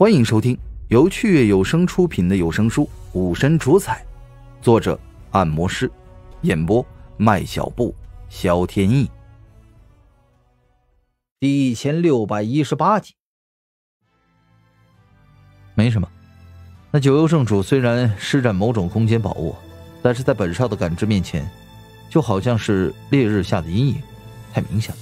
欢迎收听由趣悦有声出品的有声书《武神主宰》，作者按摩师，演播麦小布、小天意。第1618集。没什么，那九幽圣主虽然施展某种空间宝物，但是在本少的感知面前，就好像是烈日下的阴影，太明显了。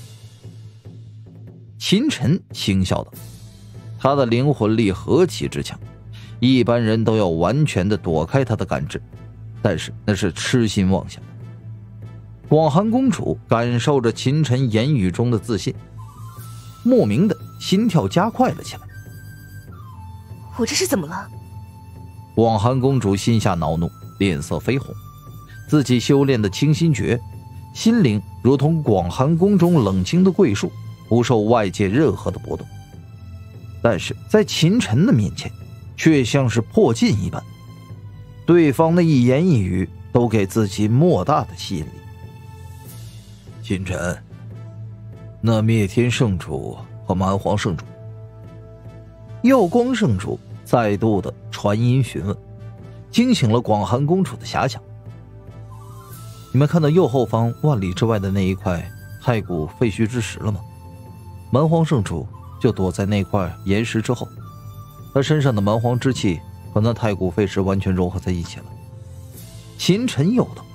秦晨轻笑道，他的灵魂力何其之强，一般人都要完全的躲开他的感知，但是那是痴心妄想。广寒公主感受着秦晨言语中的自信，莫名的心跳加快了起来。 我这是怎么了？ 广寒公主心下恼怒，脸色绯红。自己修炼的清心诀，心灵如同广寒宫中冷清的桂树，不受外界任何的波动。但是在秦晨的面前，却像是破镜一般，对方的一言一语都给自己莫大的吸引力。秦晨，那灭天圣主和蛮荒圣主。耀光圣主再度的传音询问，惊醒了广寒公主的遐想。你们看到右后方万里之外的那一块太古废墟之石了吗？蛮荒圣主就躲在那块岩石之后，他身上的蛮荒之气和那太古废石完全融合在一起了。秦晨又道。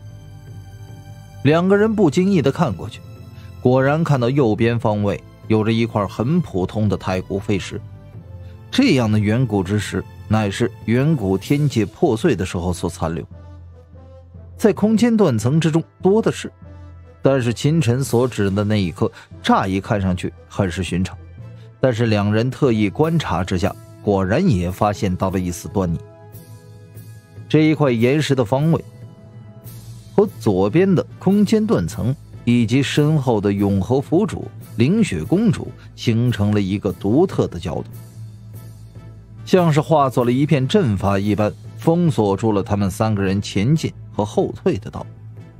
两个人不经意地看过去，果然看到右边方位有着一块很普通的太古废石。这样的远古之石乃是远古天界破碎的时候所残留，在空间断层之中多的是，但是秦晨所指的那一刻乍一看上去很是寻常，但是两人特意观察之下，果然也发现到了一丝端倪。这一块岩石的方位和左边的空间断层以及身后的永和府主凌雪公主形成了一个独特的角度，像是化作了一片阵法一般，封锁住了他们三个人前进和后退的道路。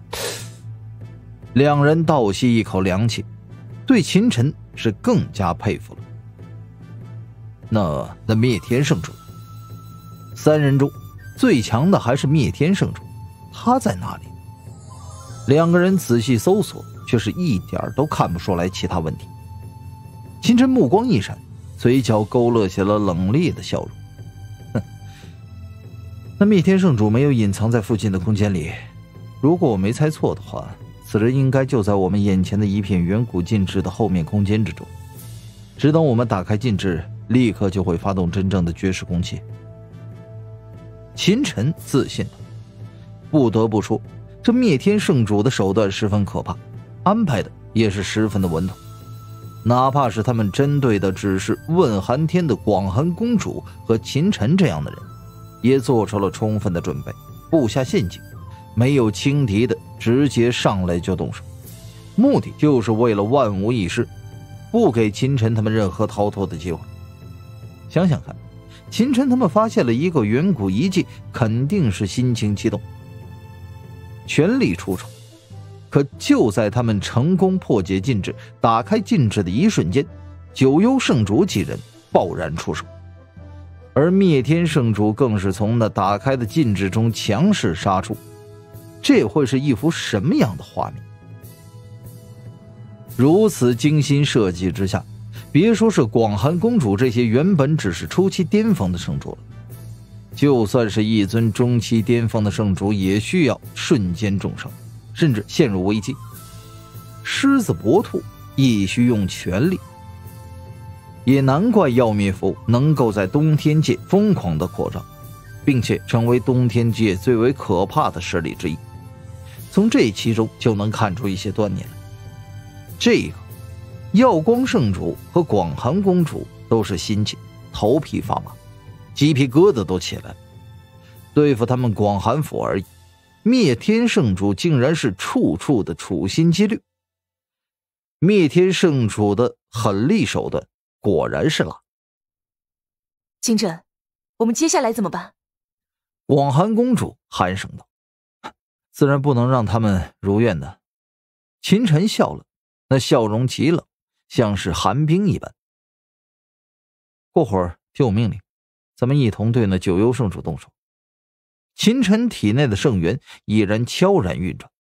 两人倒吸一口凉气，对秦晨是更加佩服了。那灭天圣主，三人中最强的还是灭天圣主，他在哪里？两个人仔细搜索，却是一点都看不出来其他问题。秦晨目光一闪，嘴角勾勒起了冷冽的笑容。那灭天圣主没有隐藏在附近的空间里，如果我没猜错的话，此人应该就在我们眼前的一片远古禁制的后面空间之中。只等我们打开禁制，立刻就会发动真正的绝世攻击。秦晨自信道。不得不说，这灭天圣主的手段十分可怕，安排的也是十分的稳妥。哪怕是他们针对的只是问寒天的广寒公主和秦晨这样的人，也做出了充分的准备，布下陷阱，没有轻敌的直接上来就动手，目的就是为了万无一失，不给秦晨他们任何逃脱的机会。想想看，秦晨他们发现了一个远古遗迹，肯定是心情激动，全力出手。可就在他们成功破解禁制，打开禁制的一瞬间，九幽圣主几人爆然出手，而灭天圣主更是从那打开的禁制中强势杀出。这会是一幅什么样的画面？如此精心设计之下，别说是广寒公主这些原本只是初期巅峰的圣主了，就算是一尊中期巅峰的圣主，也需要瞬间重伤，甚至陷入危机。狮子搏兔亦需用全力，也难怪耀灭符能够在东天界疯狂的扩张，并且成为东天界最为可怕的势力之一。从这其中就能看出一些端倪来。这个耀光圣主和广寒公主都是心切，头皮发麻，鸡皮疙瘩都起来了。对付他们广寒府而已，灭天圣主竟然是处处的处心积虑。灭天圣主的狠厉手段果然是辣。 秦晨，我们接下来怎么办？ 广寒公主寒声道。自然不能让他们如愿的。秦晨笑了，那笑容极冷，像是寒冰一般。过会儿就命令咱们一同对那九幽圣主动手。秦晨体内的圣元已然悄然运转。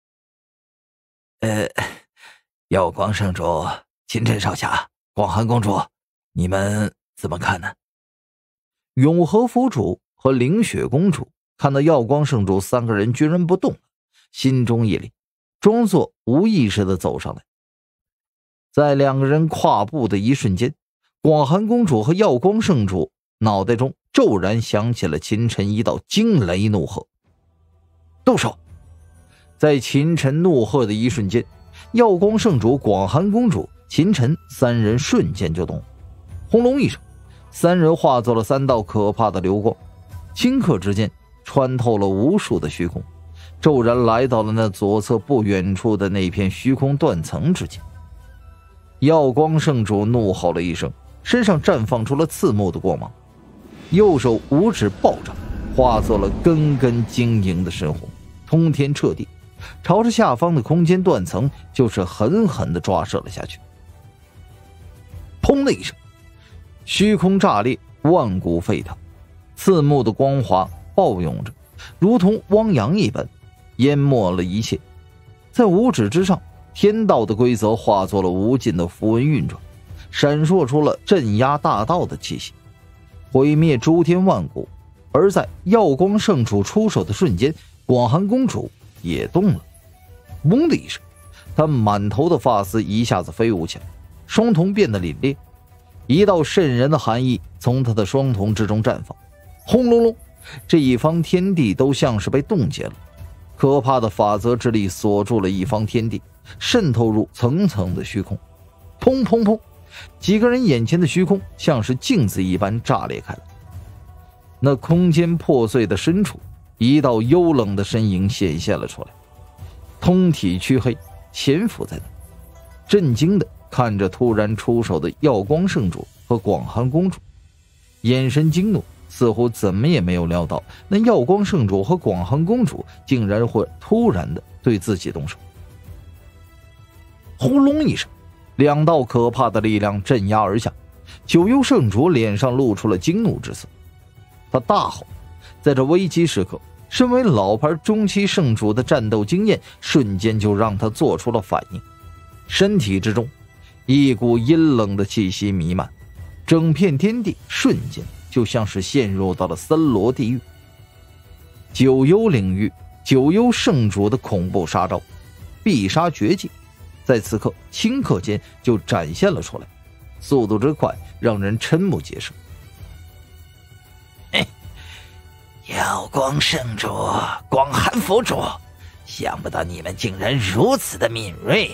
耀光圣主、秦晨少侠、广寒公主，你们怎么看呢？ 永和府主和凌雪公主看到耀光圣主三个人居然不动了，心中一凛，装作无意识地走上来。在两个人跨步的一瞬间，广寒公主和耀光圣主脑袋中骤然响起了秦晨一道惊雷怒喝：动手！在秦晨怒喝的一瞬间，耀光圣主、广寒公主、秦晨三人瞬间就动。轰隆一声，三人化作了三道可怕的流光，顷刻之间穿透了无数的虚空，骤然来到了那左侧不远处的那片虚空断层之间。耀光圣主怒吼了一声，身上绽放出了刺目的光芒，右手五指暴掌，化作了根根晶莹的神虹，通天彻地，朝着下方的空间断层就是狠狠地抓射了下去。砰的一声，虚空炸裂，万古沸腾，刺目的光华暴涌着，如同汪洋一般，淹没了一切。在五指之上，天道的规则化作了无尽的符文运转，闪烁出了镇压大道的气息，毁灭诸天万古。而在耀光圣主出手的瞬间，广寒公主也动了。嗡的一声，她满头的发丝一下子飞舞起来，双瞳变得凛冽，一道渗人的寒意从她的双瞳之中绽放。轰隆隆，这一方天地都像是被冻结了，可怕的法则之力锁住了一方天地，渗透入层层的虚空。砰砰砰，几个人眼前的虚空像是镜子一般炸裂开了。那空间破碎的深处，一道幽冷的身影显现了出来，通体黢黑，潜伏在那，震惊地看着突然出手的耀光圣主和广寒公主，眼神惊怒，似乎怎么也没有料到那耀光圣主和广寒公主竟然会突然的对自己动手。轰隆一声，两道可怕的力量镇压而下，九幽圣主脸上露出了惊怒之色，他大吼。在这危机时刻，身为老牌中期圣主的战斗经验瞬间就让他做出了反应，身体之中一股阴冷的气息弥漫，整片天地瞬间就像是陷入到了三罗地狱。九幽领域，九幽圣主的恐怖杀招必杀绝技，在此刻顷刻间就展现了出来，速度之快让人瞠目结舌。 耀光圣主、广寒府主，想不到你们竟然如此的敏锐，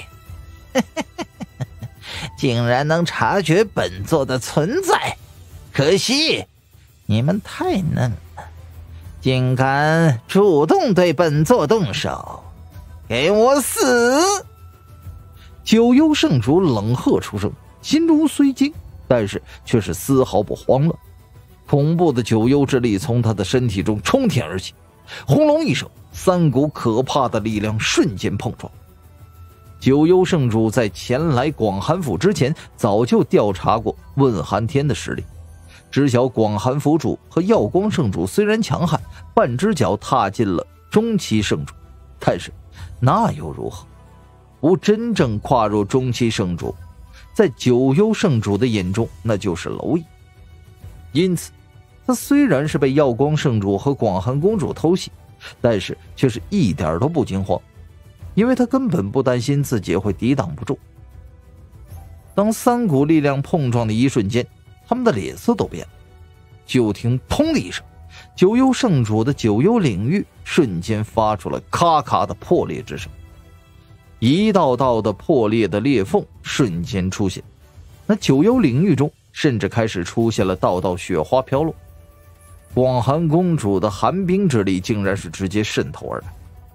竟然能察觉本座的存在。可惜你们太嫩了，竟敢主动对本座动手，给我死！ 九幽圣主冷喝出声，心中虽惊，但是却是丝毫不慌了。恐怖的九幽之力从他的身体中冲天而起，轰隆一声，三股可怕的力量瞬间碰撞。九幽圣主在前来广寒府之前早就调查过问寒天的实力，知晓广寒府主和耀光圣主虽然强悍，半只脚踏进了中期圣主，但是那又如何？不真正跨入中期圣主，在九幽圣主的眼中那就是蝼蚁。因此他虽然是被耀光圣主和广寒公主偷袭，但是却是一点都不惊慌，因为他根本不担心自己会抵挡不住。当三股力量碰撞的一瞬间，他们的脸色都变了。就听砰的一声，九幽圣主的九幽领域瞬间发出了咔咔的破裂之声，一道道的破裂的裂缝瞬间出现，那九幽领域中甚至开始出现了道道雪花飘落。广寒公主的寒冰之力竟然是直接渗透而来。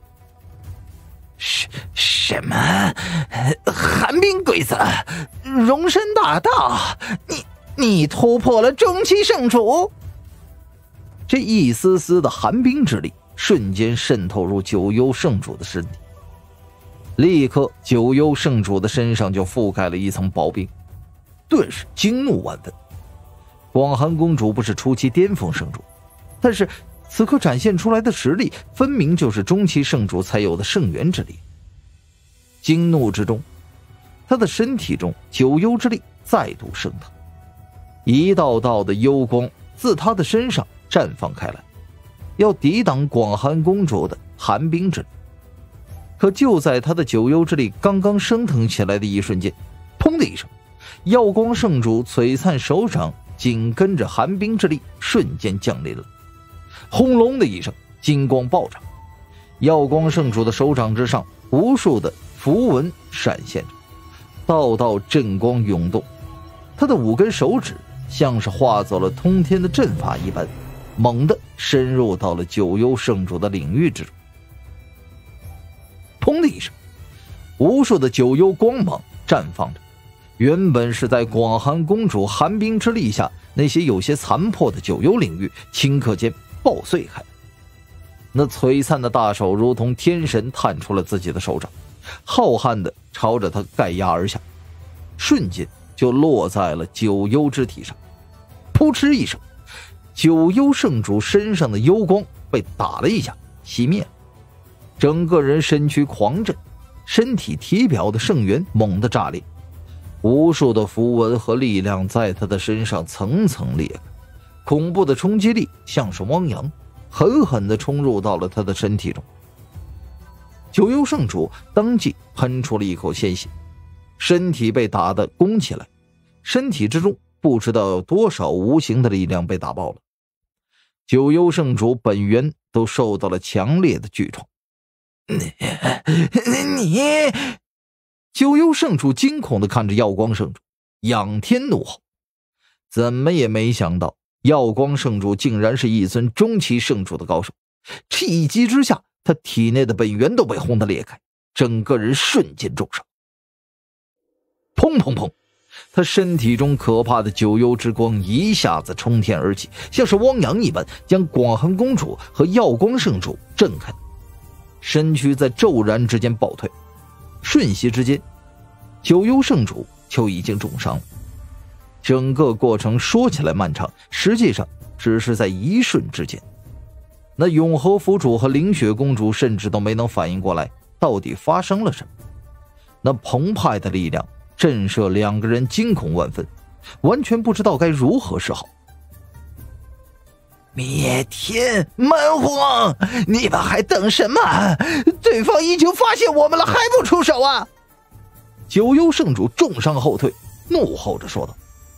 什么寒冰规则？容身大道？你突破了中期圣主？ 这一丝丝的寒冰之力瞬间渗透入九幽圣主的身体，立刻九幽圣主的身上就覆盖了一层薄冰，顿时惊怒万分。 广寒公主不是初期巅峰圣主，但是此刻展现出来的实力分明就是中期圣主才有的圣元之力。惊怒之中，她的身体中九幽之力再度升腾，一道道的幽光自她的身上绽放开来，要抵挡广寒公主的寒冰之力。可就在她的九幽之力刚刚升腾起来的一瞬间，砰的一声，耀光圣主璀璨手掌紧跟着寒冰之力瞬间降临了。轰隆的一声，金光暴涨，耀光圣主的手掌之上无数的符文闪现着，道道阵光涌动，他的5根手指像是化作了通天的阵法一般，猛地深入到了九幽圣主的领域之中。砰的一声，无数的九幽光芒绽放着，原本是在广寒公主寒冰之力下那些有些残破的九幽领域顷刻间爆碎开来。那璀璨的大手如同天神探出了自己的手掌，浩瀚的朝着他盖压而下，瞬间就落在了九幽之体上。扑哧一声，九幽圣主身上的幽光被打了一下熄灭了，整个人身躯狂震，身体体表的圣元猛地炸裂，无数的符文和力量在他的身上层层裂开，恐怖的冲击力像是汪洋，狠狠地冲入到了他的身体中。九幽圣主当即喷出了一口鲜血，身体被打得弓起来，身体之中不知道有多少无形的力量被打爆了。九幽圣主本源都受到了强烈的剧创。你九幽圣主惊恐地看着耀光圣主，仰天怒吼，怎么也没想到耀光圣主竟然是一尊中期圣主的高手。这一击之下，他体内的本源都被轰得裂开，整个人瞬间重伤。砰砰砰，他身体中可怕的九幽之光一下子冲天而起，像是汪洋一般将广寒公主和耀光圣主震开，身躯在骤然之间暴退，瞬息之间九幽圣主就已经重伤了。整个过程说起来漫长，实际上只是在一瞬之间。那永和府主和凌雪公主甚至都没能反应过来到底发生了什么。那澎湃的力量震慑2个人惊恐万分，完全不知道该如何是好。 灭天蛮荒，你们还等什么？对方已经发现我们了，还不出手啊？ 九幽圣主重伤后退，怒吼着说道。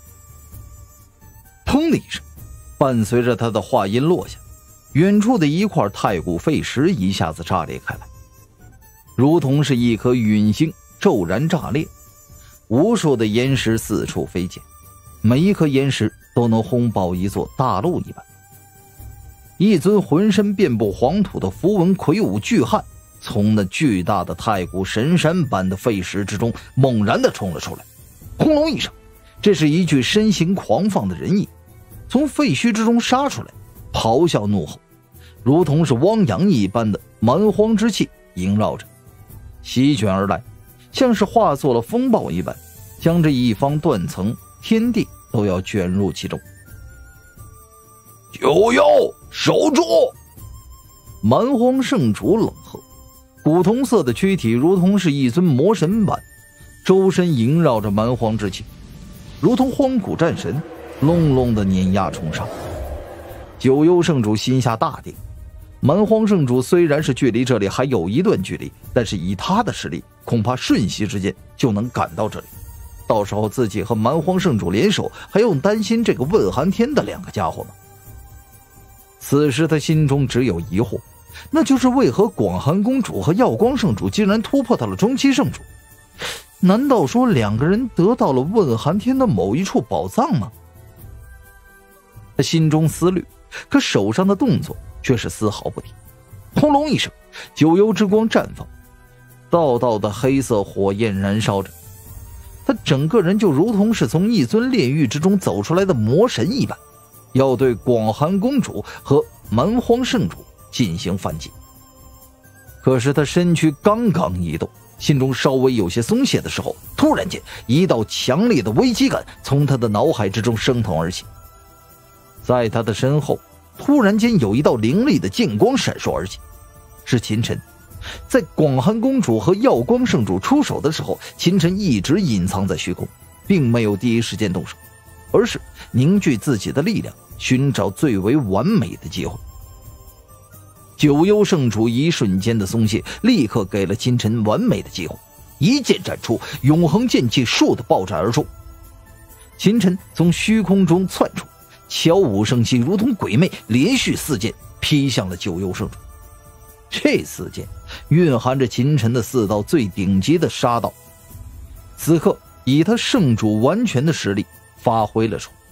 砰的一声，伴随着他的话音落下，远处的一块太古废石一下子炸裂开来，如同是一颗陨星骤然炸裂，无数的岩石四处飞溅，每一颗岩石都能轰爆一座大陆一般。一尊浑身遍布黄土的符文魁梧巨汉从那巨大的太古神山般的废石之中猛然地冲了出来，轰隆一声，这是一具身形狂放的人影从废墟之中杀出来，咆哮怒吼，如同是汪洋一般的蛮荒之气萦绕着，席卷而来，像是化作了风暴一般，将这一方断层天地都要卷入其中。 九幽守住！ 蛮荒圣主冷喝，古铜色的躯体如同是一尊魔神般，周身萦绕着蛮荒之气，如同荒古战神，隆隆的碾压冲上。九幽圣主心下大定，蛮荒圣主虽然是距离这里还有一段距离，但是以他的实力，恐怕瞬息之间就能赶到这里。到时候自己和蛮荒圣主联手，还用担心这个问寒天的2个家伙吗？此时他心中只有疑惑，那就是为何广寒公主和耀光圣主竟然突破到了中期圣主？难道说2个人得到了问寒天的某一处宝藏吗？他心中思虑，可手上的动作却是丝毫不停。轰隆一声，九幽之光绽放，道道的黑色火焰燃烧着，他整个人就如同是从一尊炼狱之中走出来的魔神一般，要对广寒公主和蛮荒圣主进行反击。可是他身躯刚刚移动，心中稍微有些松懈的时候，突然间一道强烈的危机感从他的脑海之中升腾而起， 在他的身后，突然间有一道凌厉的剑光闪烁而起，是秦晨。在广寒公主和耀光圣主出手的时候，秦晨一直隐藏在虚空，并没有第一时间动手，而是凝聚自己的力量，寻找最为完美的机会。九幽圣主一瞬间的松懈，立刻给了秦晨完美的机会，一剑斩出，永恒剑气倏地爆炸而出。秦晨从虚空中窜出，悄无声息，如同鬼魅，连续4剑劈向了九幽圣主。这4剑蕴含着秦晨的4道最顶级的杀道，此刻以他圣主完全的实力发挥了出来。